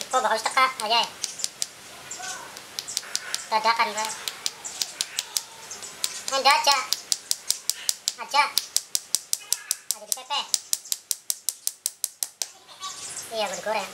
Kok bakal teka aja ya? Dadakan bro. Ada aja di pepe. Iya, gue digoreng.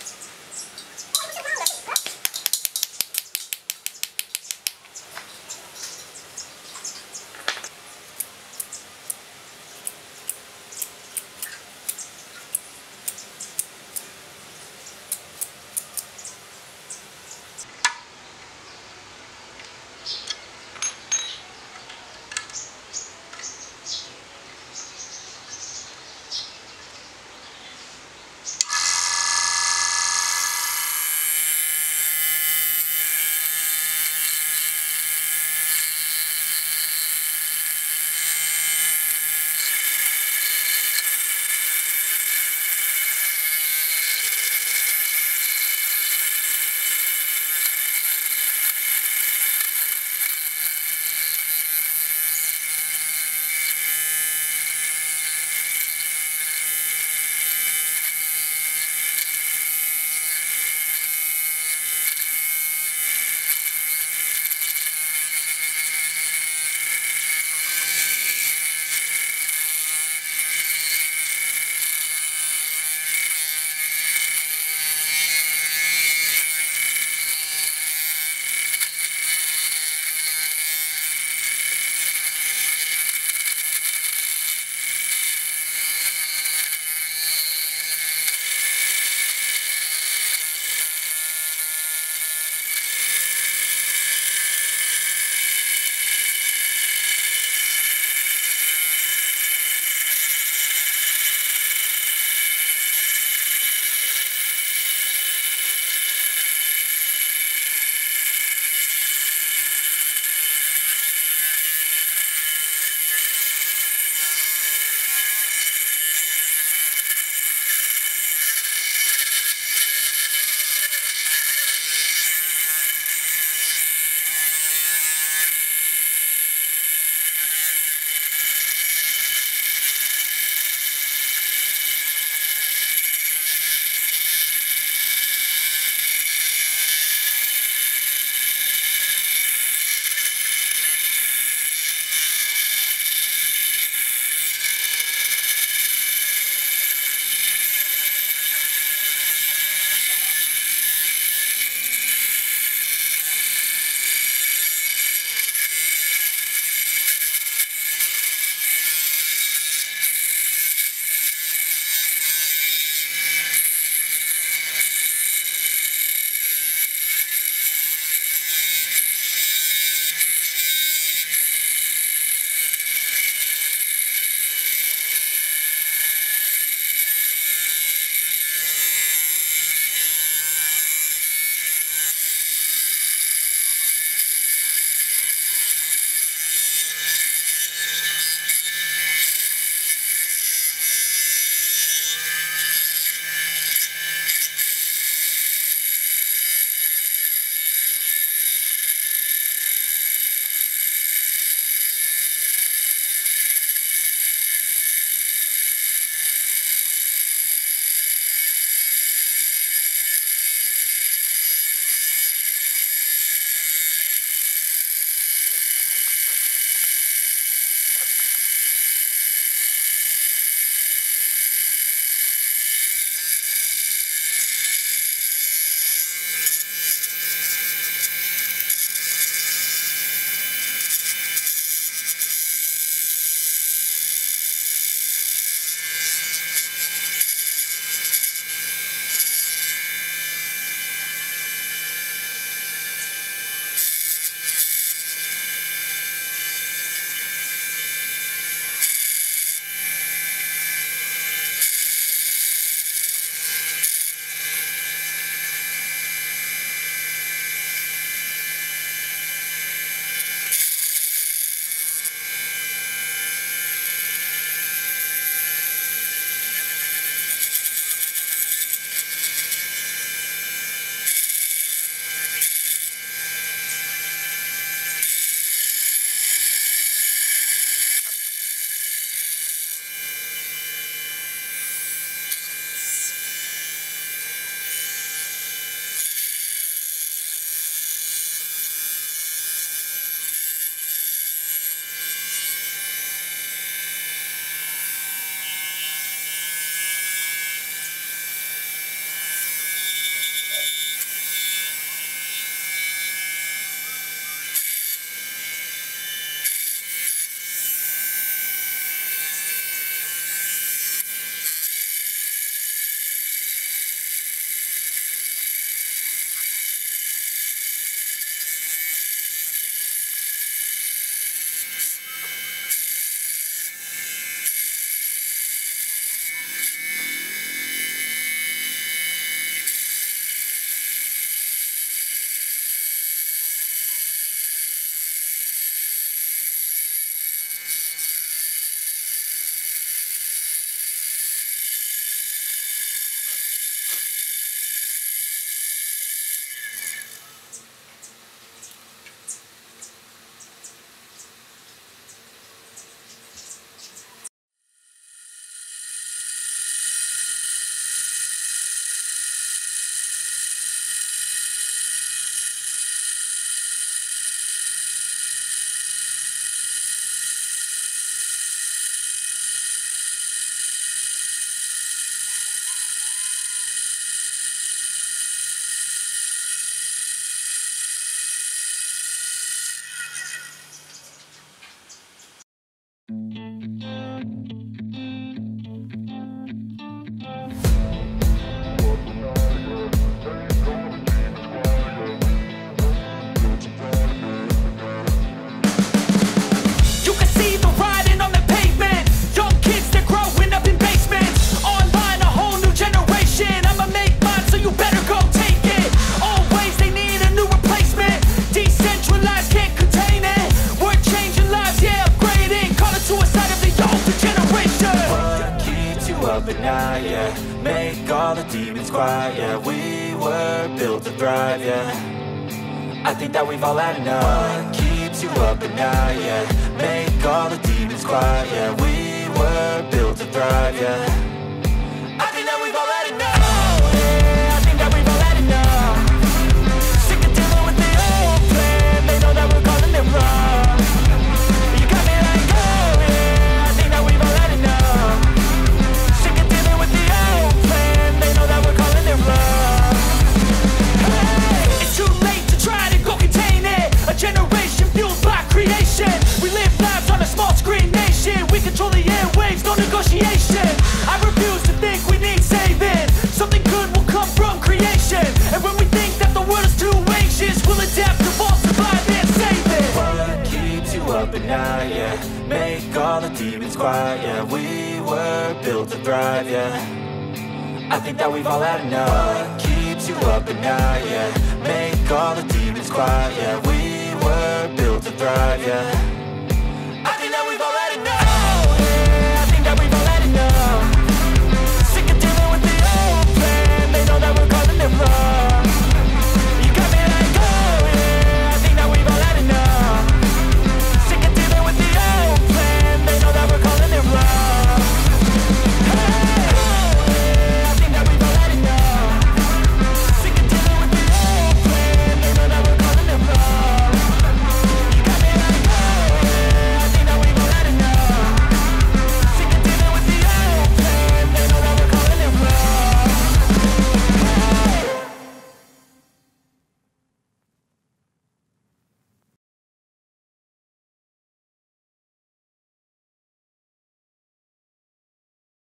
night, yeah. Make all the demons quiet, yeah. We were built to thrive, yeah. I think that we've all had enough. What keeps you up at night, yeah. Make all the demons quiet, yeah. We were built to thrive, yeah. I think that we've all had enough. Oh, yeah, I think that we've all had enough. Sick of dealing with the old plan. They know that we're calling it wrong. You got me like, oh yeah, I think that we've all had enough. Sick of dealing with the old plan. They know that we're calling it wrong. Hey, it's too late to try to go contain it. A generation fueled by creation. We live lives on a small screen nation. We control the airwaves, no negotiation. I refuse to think we need saving. Something good will come from creation. And when we think that the world is too anxious, we'll adapt, evolve, survive and save it. What keeps you up at night, yeah. Make all the demons quiet, yeah. We were built to thrive, yeah. I think that we've all had enough. What keeps you up at night, yeah. Make all the demons quiet, yeah. We were built to thrive, yeah.